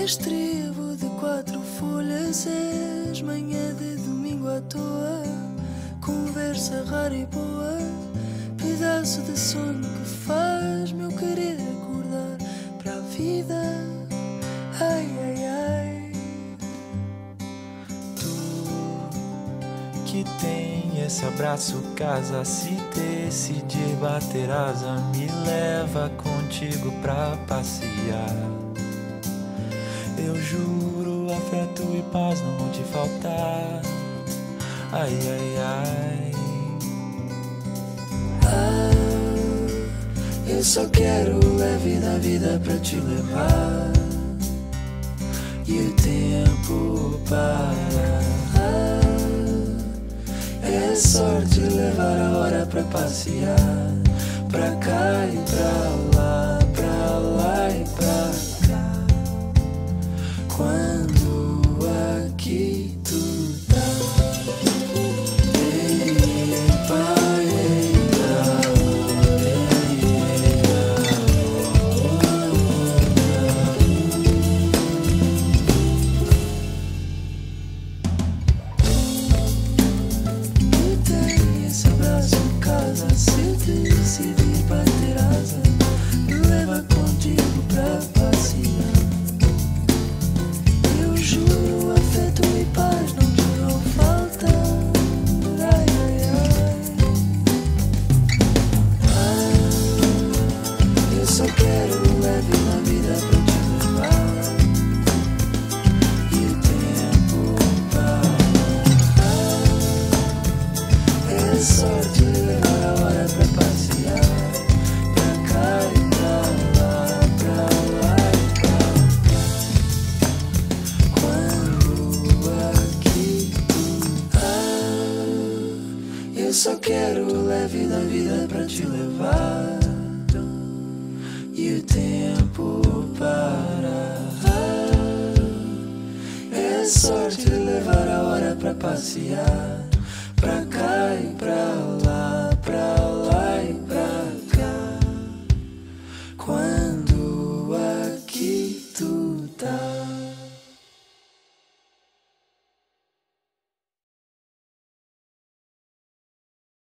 És trevo de 4 folhas, és manhã de domingo à toa, conversa rara e boa, pedaço de sonho que faz meu querer acordar para a vida. Ai, ai, ai. Tu que tem esse abraço, casa, se decidir bater asa, me leva contigo pra passear. Eu juro, afeto e paz não vão te faltar. Ai, ai, ai. Ah, eu só quero a vida pra te levar. E o tempo para. É sorte levar a hora pra passear, pra cá e pra lá e pra cá. Quando aqui tu tá, se decidir bater asa, me leva contigo pra passear. Eu juro, afeto e paz não te vão faltar. Ai, ai, ai. Eu só quero leve na vida pra te levar. E o tempo para. É sorte levar a hora pra passear, pra cá e pra lá e pra cá. Quando aqui tu eu só quero leve da vida pra te levar. E o tempo para. É sorte levar a hora pra passear,